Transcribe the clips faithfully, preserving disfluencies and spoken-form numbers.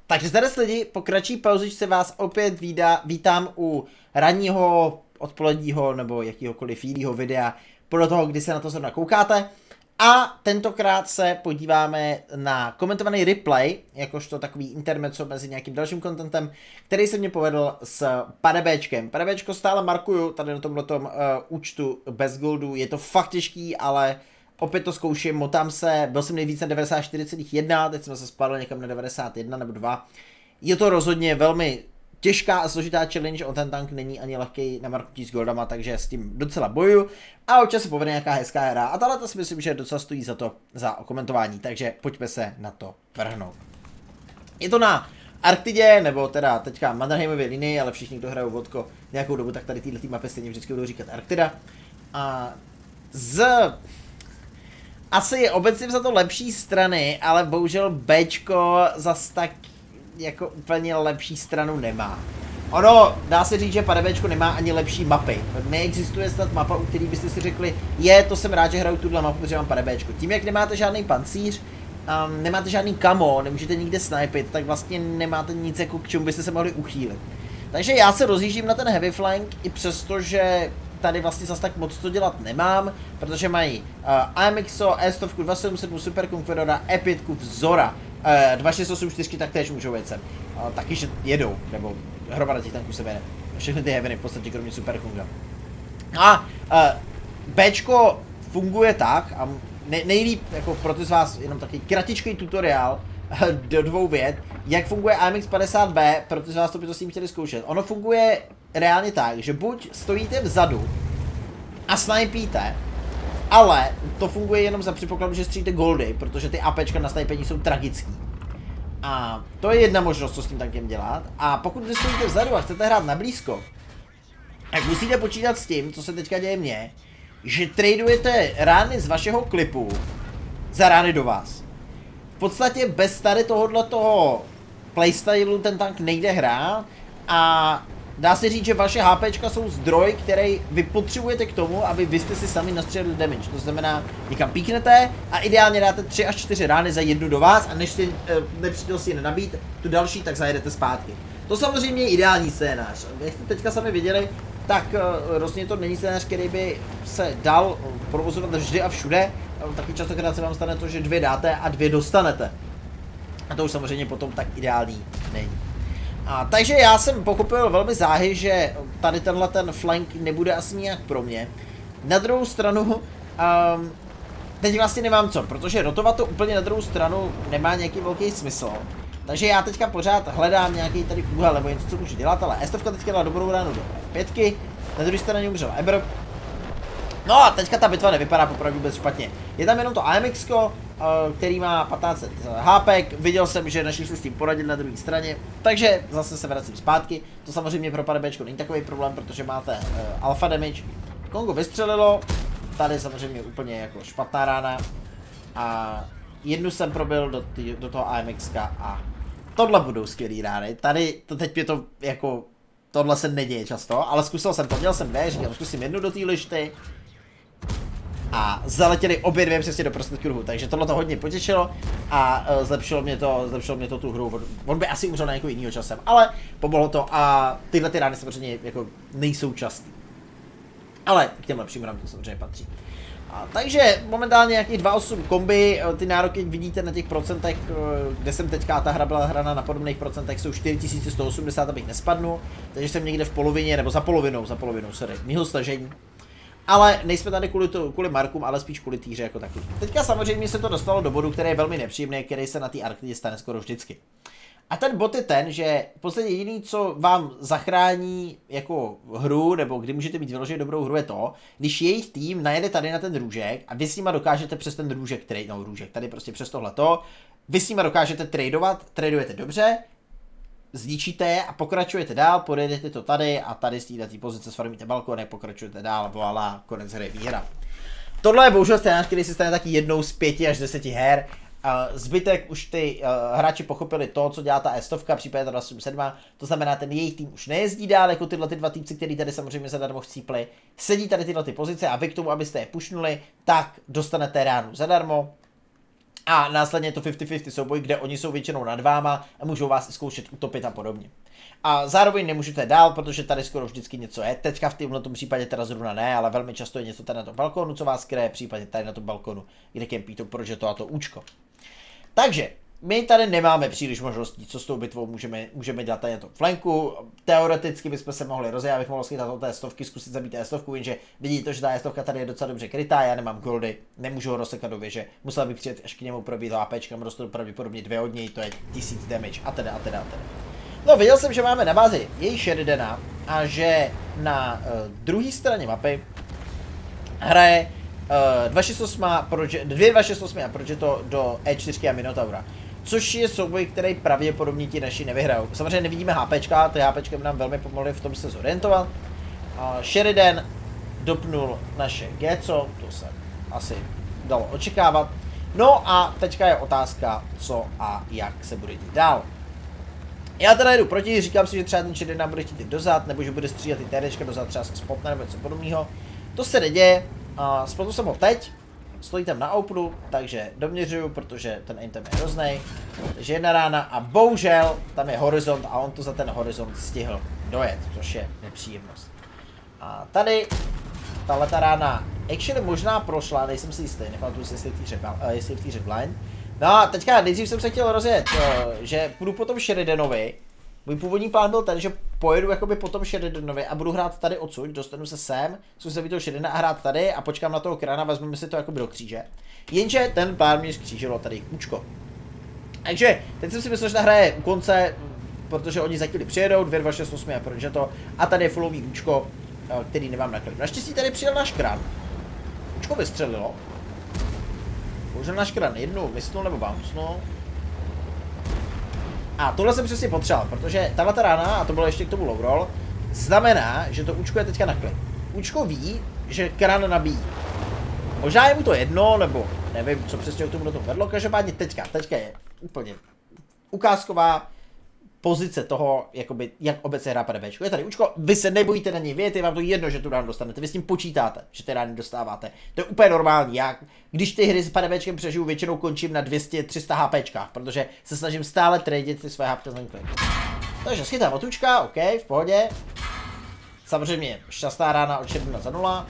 Takže zde lidi, po kratší pauzičce vás opět vídá, vítám u ranního, odpoledního nebo jakýhokoliv jiného videa podle toho, kdy se na to zrovna koukáte. A tentokrát se podíváme na komentovaný replay, jakožto takový intermezzo mezi nějakým dalším contentem, který se mě povedl s PadeBčkem. PadeBčko stále markuju tady na tomhletom uh, účtu bez goldu, je to fakt těžký, ale opět to zkouším, motám se, byl jsem nejvíc na devadesát čtyři celá jedna, teď jsem se spadl někam na devadesát jedna nebo dva. Je to rozhodně velmi těžká a složitá challenge, on ten tank není ani lehký na marknutí s goldama, takže s tím docela bojuju a občas se povede nějaká hezká hra a tahle to si myslím, že docela stojí za to, za komentování, takže pojďme se na to vrhnout. Je to na Arktidě, nebo teda teďka Mannerheimově linii, ale všichni, kdo hrajou vodko nějakou dobu, tak tady tyhle mapy stejně vždycky budou říkat Arktida. A z... asi je obecně za to lepší strany, ale bohužel Bčko zas tak jako úplně lepší stranu nemá. Ono, dá se říct, že PadeBčko nemá ani lepší mapy. Neexistuje snad mapa, u který byste si řekli, je, to jsem rád, že hraju tuhle mapu, protože mám PadeBčko. Tím, jak nemáte žádný pancíř, um, nemáte žádný kamo, nemůžete nikde snipit, tak vlastně nemáte nic, jako k čemu byste se mohli uchýlit. Takže já se rozjíždím na ten heavy flank, i přesto, že tady vlastně zase tak moc to dělat nemám, protože mají uh, A M X O, E sto, dva sedm sedm Super Conquerora, E pět, Vzora, uh, dva šest osm čtyři taktéž můžou jet sem. Uh, taky, že jedou, nebo hromada těch tanků se vede. Všechny ty heaveny v podstatě kromě Super Conga. A uh, Bčko funguje tak, a ne nejlíp jako pro ty z vás jenom taky kratičký tutoriál uh, do dvou vět, jak funguje A M X padesát B, pro ty z vás to by to s tím chtěli zkoušet. Ono funguje reálně tak, že buď stojíte vzadu a snipíte, ale to funguje jenom za předpokladu, že střílíte goldy, protože ty APčka na snipení jsou tragický. A to je jedna možnost, co s tím tankem dělat. A pokud vy stojíte vzadu a chcete hrát na blízko, tak musíte počítat s tím, co se teďka děje mně, že tradujete rány z vašeho klipu za rány do vás. V podstatě bez tady tohohle toho playstylu ten tank nejde hrát a dá se říct, že vaše HPčka jsou zdroj, který vy potřebujete k tomu, aby vy jste si sami nastřelili damage. To znamená, někam píknete a ideálně dáte tři až čtyři rány za jednu do vás a než si e, nepřítel si nenabít tu další, tak zajedete zpátky. To samozřejmě je ideální scénář. Jak jste teďka sami viděli, tak e, rozhodně to není scénář, který by se dal provozovat vždy a všude. E, taky častokrát se vám stane to, že dvě dáte a dvě dostanete. A to už samozřejmě potom tak ideální není. A, takže já jsem pochopil velmi záhy, že tady tenhle ten flank nebude asi nijak pro mě. Na druhou stranu, um, teď vlastně nemám co, protože rotovat to úplně na druhou stranu nemá nějaký velký smysl. Takže já teďka pořád hledám nějaký tady úhel nebo něco, co můžu dělat, ale E sto teďka dala dobrou ránu do pětky, na druhé straně umřel Eber. No a teďka ta bitva nevypadá popravdě vůbec špatně. Je tam jenom to A M X ko, který má patnáct set hápek, viděl jsem, že našli se s tím poradit na druhé straně, takže zase se vracím zpátky. To samozřejmě pro PadeBčko není takový problém, protože máte uh, alpha damage. Kongo vystřelilo, tady samozřejmě úplně jako špatná rána a jednu jsem probil do, tý, do toho A M X ka a tohle budou skvělý rány. Tady to teď je to jako, tohle se neděje často, ale zkusil jsem to, měl jsem dvě, říkám, zkusím jednu do té lišty. A zaletěli obě dvě přesně do prostředku kruhu, takže tohle to hodně potěšilo a uh, zlepšilo mě to, zlepšilo mě to tu hru. On by asi umřel na nějakou jinýho časem, ale pomohlo to a tyhle ty rány samozřejmě jako nejsou častý. Ale k těm lepším rám to samozřejmě patří. A, takže momentálně nějakých dva osm kombi, ty nároky vidíte na těch procentech, kde jsem teďka, ta hra byla hrána na podobných procentech, jsou čtyři tisíce sto osmdesát, abych nespadnul, takže jsem někde v polovině, nebo za polovinou, za polovinou, sorry, mýho stažení. Ale nejsme tady kvůli, to, kvůli Markům, ale spíš kvůli týře jako takový. Teďka samozřejmě se to dostalo do bodu, který je velmi nepříjemný, který se na té Arktidě stane skoro vždycky. A ten bod je ten, že v podstatě jediný, co vám zachrání jako hru, nebo kdy můžete mít vyloženě dobrou hru, je to, když jejich tým najede tady na ten růžek a vy s nima dokážete přes ten růžek, trade, no růžek, tady prostě přes tohleto, vy s nima dokážete tradovat, tradujete dobře, zničíte je a pokračujete dál, pojedete to tady a tady z této pozice sfarmíte balkony, pokračujete dál, voilà, konec hry, výhra. Tohle je bohužel scénář, který se stane taky jednou z pěti až deseti her. Uh, zbytek už ty uh, hráči pochopili to, co dělá ta E sto, případně ta dva sedm sedm, to znamená, ten jejich tým už nejezdí dál, jako tyhle ty dva týpci, který tady samozřejmě zadarmo chcípli, sedí tady tyhle ty pozice a vy k tomu, abyste je pušnuli, tak dostanete ránu zadarmo. A následně je to padesát padesát souboj, kde oni jsou většinou nad váma a můžou vás i zkoušet utopit a podobně. A zároveň nemůžete dál, protože tady skoro vždycky něco je. Teďka v tomto případě teda zrovna ne, ale velmi často je něco tady na tom balkónu, co vás kryje, případně tady na tom balkónu, kde kempí to prožeto a to účko. Takže my tady nemáme příliš možností, co s tou bitvou můžeme, můžeme dělat tady na tom flanku. Teoreticky bychom se mohli rozjet, abych mohl schytat od té stovky, zkusit zabít té stovku, jenže vidíte, že ta stovka tady je docela dobře krytá, já nemám goldy, nemůžu ho rozsekat do věže, musel bych přijet až k němu probít HPčkam, dostanu pravděpodobně dvě od něj, to je tisíc damage a teda a teda a teda. No, viděl jsem, že máme na bázi její Sheridana a že na uh, druhé straně mapy hraje uh, dva šest osm dvě dva šest osm a Progetto do E čtyři a Minotaura. Což je souboj, který pravděpodobně ti naši nevyhrajou. Samozřejmě nevidíme HPčka, ty HPčka by nám velmi pomohly v tom se zorientovat. Uh, Sheridan dopnul naše Geco, to se asi dalo očekávat. No a teďka je otázka, co a jak se bude dít dál. Já teda jdu proti, říkám si, že třeba ten Sheridan bude chtít dozad, nebo že bude střílet ty TDčka dozad, třeba se spotne nebo něco podobného. To se neděje, uh, spotnu jsem ho teď, stojí tam na openu, takže doměřuju, protože ten aim tam je hroznej. Takže jedna rána a bohužel tam je horizont a on to za ten horizont stihl dojet, což je nepříjemnost. A tady tahleta rána actually možná prošla, nejsem si jistý, nepamatuji si, jestli v té Redline. No a teďka nejdřív jsem se chtěl rozjet, že půjdu po tom Sheridanovi. Můj původní plán byl ten, že pojedu jakoby po tom Sheridanovi a budu hrát tady odsud, dostanu se sem, zkusím se toho Sheridana a hrát tady a počkám na toho Krana, vezmeme si to jakoby do kříže. Jenže ten plán mě skřížilo tady kůčko. Takže teď jsem si myslel, že ta hra je u konce, protože oni za chvíli přijedou, dvě dva šest osm a Progetto a tady je fullový účko, který nemám na klip. Naštěstí tady přijel náš Kran. Účko vystřelilo. Bohužel náš Kran jednou mysnul nebo bouncnul. A tohle jsem přesně potřeboval, protože tato rána, a to bylo ještě k tomu low roll, znamená, že to účko je teďka na klip. Účko ví, že Kran nabíjí. Možná je mu to jedno, nebo nevím, co přesně k tomu do toho vedlo, každopádně teďka, teďka je úplně ukázková pozice toho, jakoby, jak obecně hrá PDBčko. Je tady účko, vy se nebojíte na něj vědět, je vám to jedno, že tu ránu dostanete, vy s tím počítáte, že ty rány dostáváte. To je úplně normální, já, když ty hry s PDBčkem přežiju, většinou končím na dvě stě tři sta HPčkách, protože se snažím stále tradit ty své HPčka za klip. Takže schytám od účka, OK, v pohodě. Samozřejmě šťastná rána od Sheridana za nula.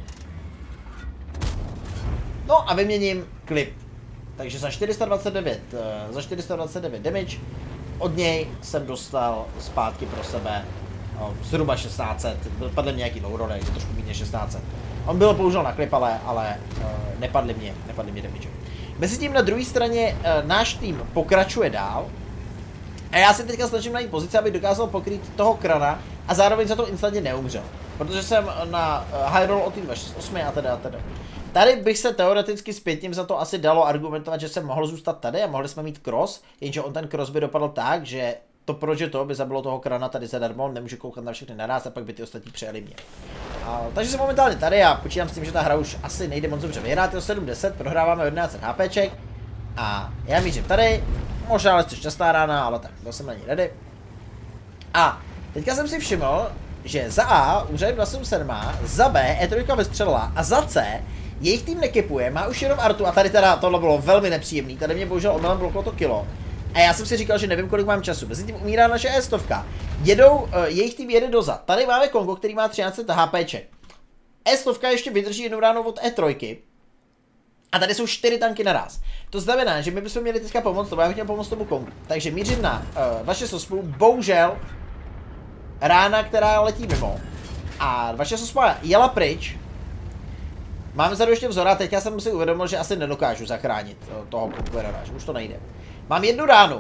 No a vyměním klip. Takže za čtyři sta dvacet devět, za čtyři sta dvacet devět damage. Od něj jsem dostal zpátky pro sebe no, zhruba šestnáct set, padl nějaký low roll, trošku méně šestnáct set. On byl použil na klip, ale, ale uh, nepadly mě, nepadly mě damage. Mezitím na druhé straně uh, náš tým pokračuje dál. A já se teďka snažím najít pozici, abych dokázal pokrýt toho Krana a zároveň za to instantně neumřel. Protože jsem na uh, high roll od té dva šest osm a teda a teda. Tady bych se teoreticky zpětním za to asi dalo argumentovat, že jsem mohl zůstat tady a mohli jsme mít cross, jenže on ten cross by dopadl tak, že to Progetto by zabilo toho Krana tady zadarmo, on nemůže koukat na všechny naraz a pak by ty ostatní přejeli mě. A, takže jsem momentálně tady a počítám s tím, že ta hra už asi nejde moc dobře vyhrát, je sedm deset, prohráváme jedenáct HPček a já mířím tady, možná ale jste šťastná rána, ale tak, byl jsem na ní ready. A teďka jsem si všiml, že za A úřad dva sedm sedm, za B E tři vystřelila a za C jejich tým nekipuje, má už jenom Artu a tady teda tohle bylo velmi nepříjemný, tady mě bohužel omylem bloklo to kilo. A já jsem si říkal, že nevím, kolik mám času. Mezi tím umírá naše E sto. Jedou, uh, jejich tým jede dozad. Tady máme Kongo, který má třináct set HPček. E sto ještě vydrží jednou ráno od E tři. A tady jsou čtyři tanky naraz. To znamená, že my bychom měli teďka pomoct, to já bych měl pomoct tomu Kongu. Takže mířím na uh, dva šest osm, bohužel rána, která letí mimo. A dva šest osm jela pryč. Mám vzadu ještě vzor a teď já jsem si uvědomil, že asi nedokážu zachránit toho Conquerora, že už to nejde. Mám jednu ránu.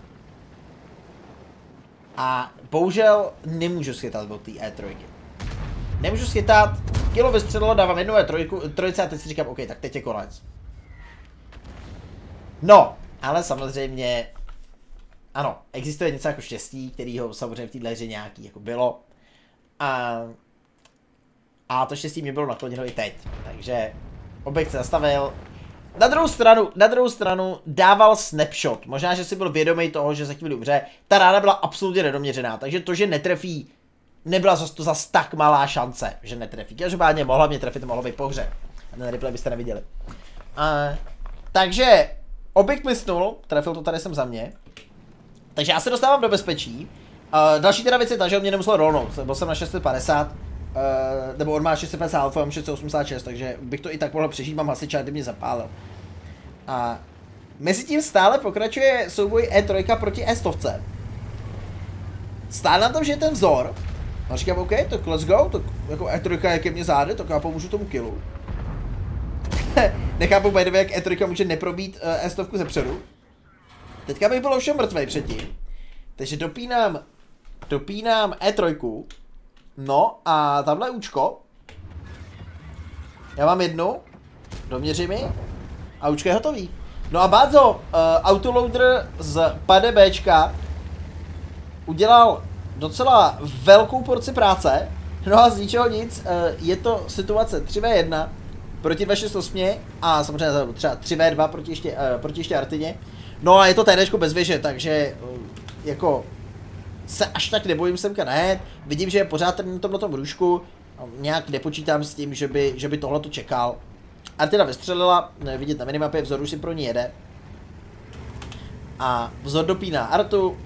A bohužel nemůžu schytat od té E tři. Nemůžu schytat, kilo vystřelilo, dávám jednu E tři a teď si říkám, OK, tak teď je konec. No, ale samozřejmě, ano, existuje něco jako štěstí, kterýho samozřejmě v téhle hře nějaký jako bylo. A... A to štěstí mě bylo nakloněno i teď, takže objekt se zastavil. Na druhou stranu, na druhou stranu dával snapshot, možná, že si byl vědomý toho, že za chvíli umře. Ta rána byla absolutně nedoměřená, takže to, že netrefí, nebyla to zas tak malá šance, že netrefí. Každopádně mohla mě trefit, mohlo být po hře. A ten replay byste neviděli. Uh, takže objekt misnul, trefil to tady jsem za mě. Takže já se dostávám do bezpečí. Uh, další teda věc je ta, že on mě nemusel rolnout, byl jsem na šest set padesát, uh, nebo on má šest set padesát alfa, mám šest set osmdesát šest, takže bych to i tak mohl přežít, mám hasiča, kdyby mě zapálil. A mezi tím stále pokračuje souboj E tři proti E sto. Stále na tom, že je ten vzor. A říkám, OK, tak let's go, tak jako E tři je ke mně zády, tak já pomůžu tomu killu. Nechápu by the way, jak E tři může neprobít uh, E sto zepředu. Teďka bych byl ovšem mrtvej předtím. Takže dopínám, dopínám E tři. No a tamhle účko. Já mám jednu, doměři mi a účko je hotový. No a Bádzo, uh, autoloader z PDBčka udělal docela velkou porci práce. No a z ničeho nic, uh, je to situace tři v jedna proti dva šest osm a samozřejmě třeba tři v dva proti ještě, uh, proti ještě Artině. No a je to TDčko bez věže, takže uh, jako se až tak nebojím semka ne, vidím, že je pořád na tomhle tom růžku, nějak nepočítám s tím, že by, že by tohle to čekal. Artina vystřelila, vidět na minimapě, vzor už si pro ní jede. A vzor dopíná Artu.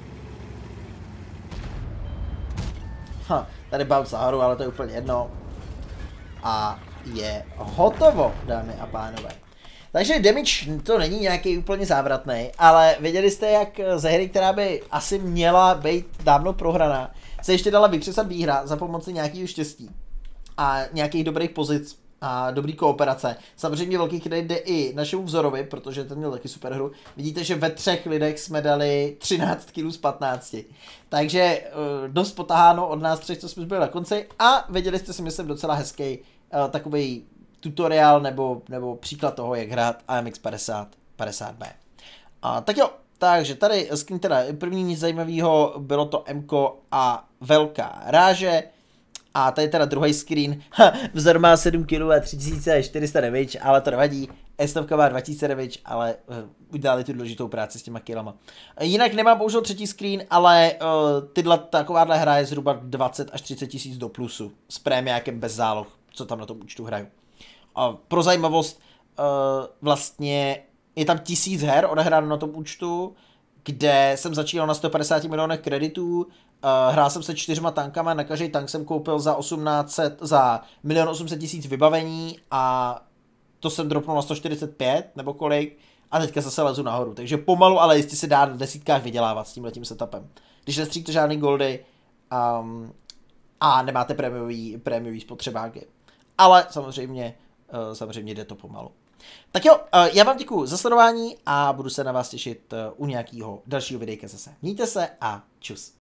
Ha, tady bounce nahoru, ale to je úplně jedno. A je hotovo, dámy a pánové. Takže damage to není nějaký úplně závratný, ale věděli jste, jak ze hry, která by asi měla být dávno prohraná, se ještě dala vykřesat výhra za pomoci nějakého štěstí a nějakých dobrých pozic a dobrý kooperace. Samozřejmě velký kredit jde i našemu vzorovi, protože ten měl taky super hru. Vidíte, že ve třech lidech jsme dali třináct kilů z patnácti. Takže uh, dost potaháno od nás třech, co jsme byli na konci, a viděli jste si, myslím, docela hezký uh, takový tutoriál nebo, nebo příklad toho, jak hrát A M X padesát padesát B. A tak jo, takže tady screen teda první nic zajímavého, bylo to Mko a velká ráže. A tady teda druhý screen, ha, vzor má sedm kilů a tři tisíce čtyři sta damage, ale to nevadí. E sto má dva tisíce damage, ale uh, udělali tu důležitou práci s těma killama. Jinak nemám bohužel třetí screen, ale uh, tyhle, takováhle hra je zhruba dvacet až třicet tisíc do plusu s prémiákem bez záloh, co tam na tom účtu hraju. Uh, pro zajímavost, uh, vlastně je tam tisíc her odehráno na tom účtu, kde jsem začínal na sto padesát milionech kreditů, uh, hrál jsem se čtyřma tankama, na každý tank jsem koupil za osmnáct set, za milion osm set tisíc vybavení a to jsem dropnul na sto čtyřicet pět nebo kolik a teďka zase lezu nahoru, takže pomalu, ale jistě se dá na desítkách vydělávat s tímhletím setupem. Když nestříte žádný goldy um, a nemáte prémiový, prémiový spotřebáky. Ale samozřejmě, uh, samozřejmě jde to pomalu. Tak jo, uh, já vám děkuju za sledování a budu se na vás těšit uh, u nějakého dalšího videjka zase. Mějte se a čus.